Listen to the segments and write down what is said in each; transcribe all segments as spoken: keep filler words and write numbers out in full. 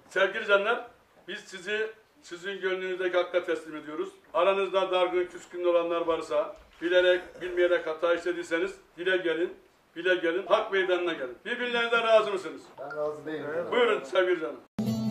Sevgili canlar, biz sizi sizin gönlünüzdeki hakka teslim ediyoruz. Aranızda dargın, küskün olanlar varsa, bilerek, bilmeyerek hata işlediyseniz dile gelin, bile gelin, hak meydanına gelin. Birbirlerinizden razı mısınız? Ben razı değilim. Buyurun sevgili canım.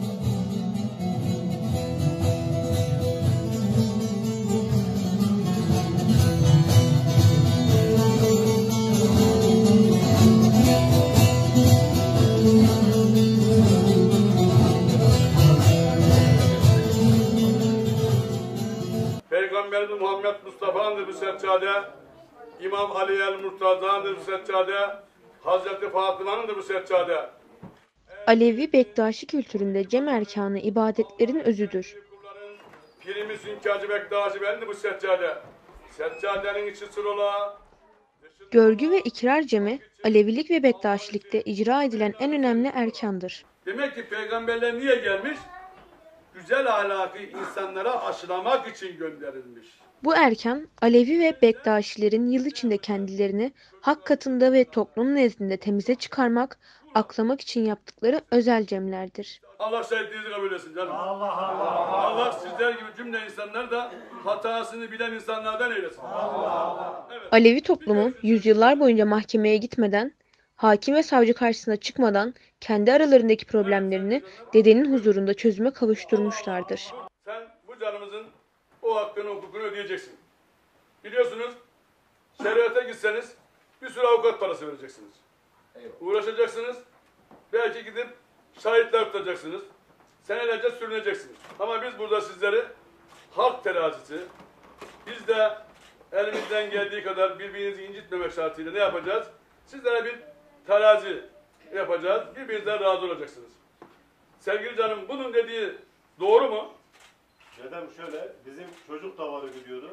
Peygamberimiz Muhammed Mustafa'ndır bu seccade, İmam Ali el-Murtaza'ndır bu seccade, Hazreti Fatıma'nındır bu seccade. Alevi Bektaşi kültüründe cem erkanı ibadetlerin özüdür. Pirimiz Hünkârcı Bektaşi bendir bu seccade. Seccadenin içi sırola. Görgü ve ikrar cemi, Alevilik ve Bektaşilikte icra edilen en önemli erkandır. Demek ki peygamberler niye gelmiş? Güzel ahlakı insanlara aşılamak için gönderilmiş. Bu erkan, Alevi ve Bektaşilerin yıl içinde kendilerini hak katında ve toplum nezdinde temize çıkarmak, aklamak için yaptıkları özel cemlerdir. Allah şahitliğinizi kabul etsin canım. Allah Allah. Allah sizler gibi cümle insanlar da hatasını bilen insanlardan eylesin. Allah Allah. Evet. Alevi toplumu yüzyıllar boyunca mahkemeye gitmeden, hakim ve savcı karşısına çıkmadan kendi aralarındaki problemlerini dedenin huzurunda çözüme kavuşturmuşlardır. Sen bu canımızın o hakkını, hukukunu ödeyeceksin. Biliyorsunuz, şeriate gitseniz bir sürü avukat parası vereceksiniz. Uğraşacaksınız, belki gidip şahitler tutacaksınız, senelerce sürüneceksiniz. Ama biz burada sizleri hak terazisi, biz de elimizden geldiği kadar birbirinizi incitmemek şartıyla ne yapacağız? Sizlere bir terazi yapacağız, birbirinizden razı olacaksınız. Sevgili canım, bunun dediği doğru mu? Dedem şöyle, bizim çocuk davarı gidiyordu.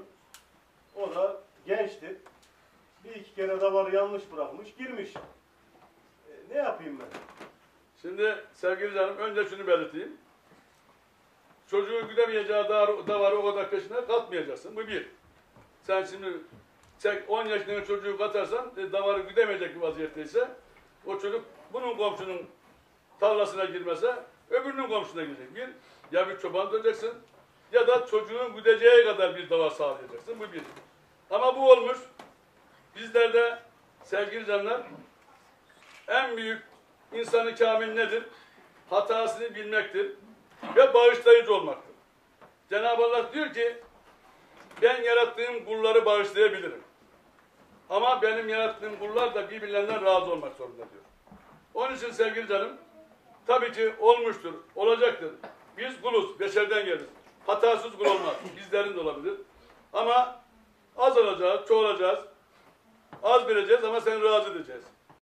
O da gençti. Bir iki kere davarı yanlış bırakmış, girmiş. E, ne yapayım ben? Şimdi sevgili canım, önce şunu belirteyim. Çocuğun güdemeyeceği davarı o kadar peşine katmayacaksın. Bu bir. Sen şimdi on yaşındaki çocuğu katarsan, e, davarı güdemeyecek bir vaziyetteyse, o çocuk bunun komşunun tarlasına girmese, öbürünün komşusuna girecek. Bir, ya bir çoban tutacaksın, ya da çocuğun güdeceği kadar bir davar sağlayacaksın. Bu bir. Ama bu olmuş. Bizlerde sevgili canlar, en büyük insanı kamil nedir? Hatasını bilmektir ve bağışlayıcı olmaktır. Cenab-ı Allah diyor ki, ben yarattığım kulları bağışlayabilirim. Ama benim yarattığım kullar da birbirlerinden razı olmak zorunda diyor. Onun için sevgili canım, tabii ki olmuştur, olacaktır. Biz kuluz, beşerden geliriz. Hatasız kul olmaz. Bizlerin de olabilir. Ama az olacağız, çoğalacağız. Az vereceğiz ama seni razı edeceğiz.